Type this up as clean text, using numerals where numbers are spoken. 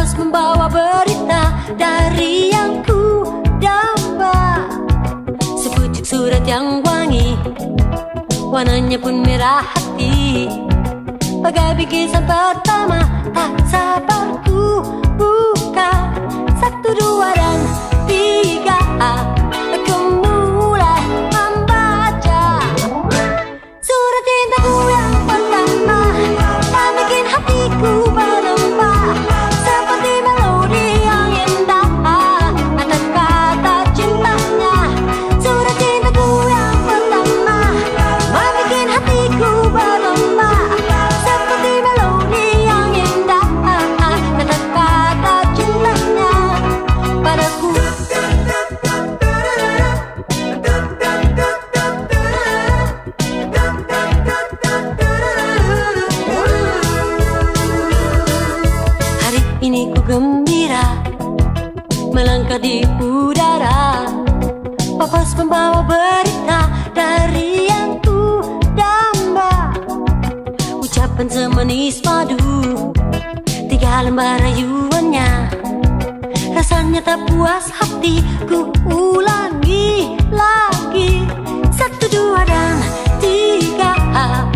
Papas membawa berita dari yang ku damba. Sepucuk surat yang wangi, warnanya pun merah hati. Bagai bingkisan pertama, tak sabar ku buka. 1, 2 dan 3, aku mulai membaca surat cintaku yang pertama. Tak bikin hatiku berlembah seperti melodi yang indah atas kata cintanya. Surat cintaku yang pertama membikin hatiku berlembah seperti melodi yang indah atas kata cintanya padaku. Hari ini ku gembira melangkah di udara. Papas membawa berita dari yang ku damba. Ucapan semanis madu, 3 lembar rayuannya. Rasanya tak puas hati, ku ulangi lagi. 1, 2 dan 3,